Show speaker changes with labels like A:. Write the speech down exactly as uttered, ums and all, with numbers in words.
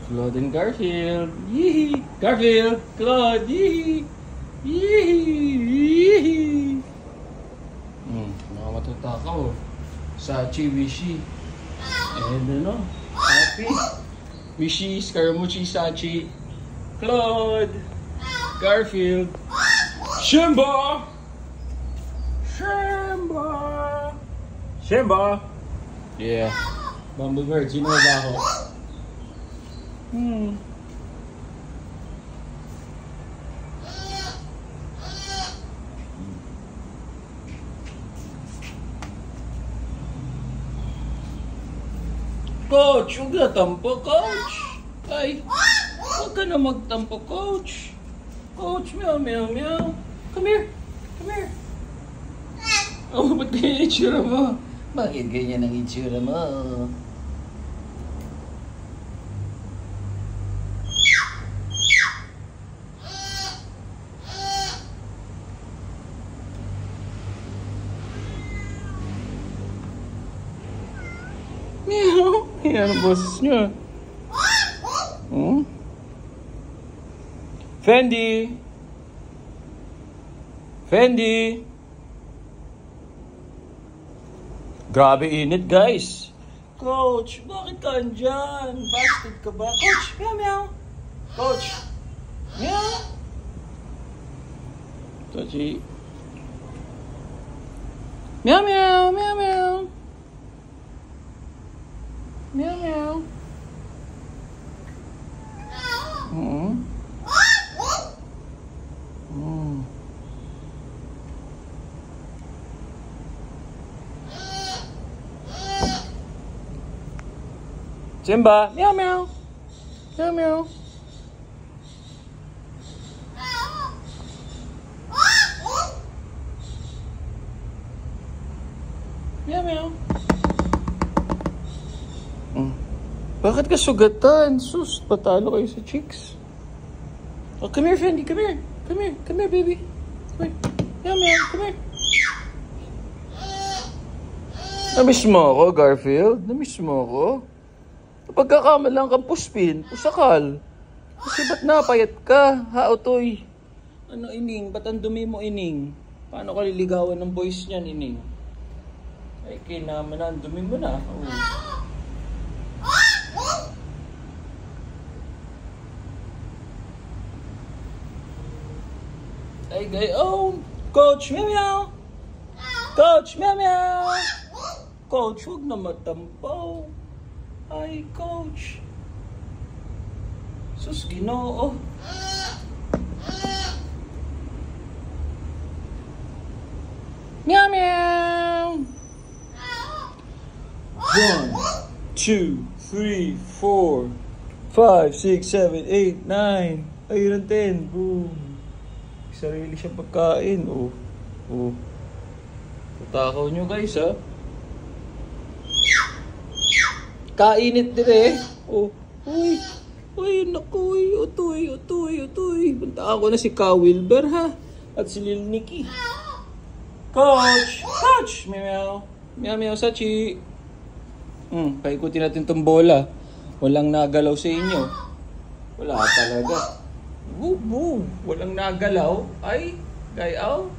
A: Claude and Garfield. Yee! Garfield! Claude! Yee! Yee! Hmm, nakamatutakaw. Sachi, Wishy. And ano? Happy? Wishy, Scaramucci, Sachi. Claude! Garfield! Shimba! Shimba! Shimba! Yeah. Bumblebird, sino ba ako? Hmm. Coach, huwag na tampo, Coach. Ay, huwag ka na magtampo, Coach. Coach, meow, meow, meow. Come here. Come here. Oh, ba't ganyan itsura mo? Bakit ganyan ang itsura mo? Meow. Yan ang boses niya. Hmm? Fendi. Fendi. Grabe init, guys. Coach, bakit ka andyan? Bastard ka ba? Coach, meow meow. Coach, meow. Touchy. Meow meow, meow meow. Meow meow. Mm-hmm. Mm. Simba, meow meow. Meow meow. Meow meow. Mm. Bakit ka sugatan? Sus, patalo kayo sa chicks. Oh, come here, Fendi. Come here. Come here. Come here, baby. Come here. Meow meow. Come here. Namiss mo ako, Garfield? Namiss mo ako? Pagkakamalang kang puspin, pusakal. Kasi ba't napayat ka, ha, Otoy? Ano, Ining? Ba't ang dumi mo, Ining? Paano ka liligawan ng boys niyan, Ining? Ay, kinaman na, ang dumi mo na. Oh. Ay, gay, oh, Coach, meow meow. Coach, meow meow. Coach, huwag na matampaw. Ay, Coach. Sus, Ginoo. Meow meow. One, two, three, four, five, six, seven, eight, nine. Ayun ang ten. Boom. Sarili siya pagkain. Oh. Oh. Tatakaw nyo, guys, ha? Kainit din eh. Oh. Uy. Uy, naku. Uy. Utoy, utoy, utoy. Punta ako na si Ka Wilber, ha? At si Lil Nicky. Coach! Coach! Meow. Meow, meow, Sachi. Hmm, paikutin natin tong bola. Walang nagalaw sa inyo. Wala talaga. Woo, woo. Walang nagalaw. Ay, gayaw.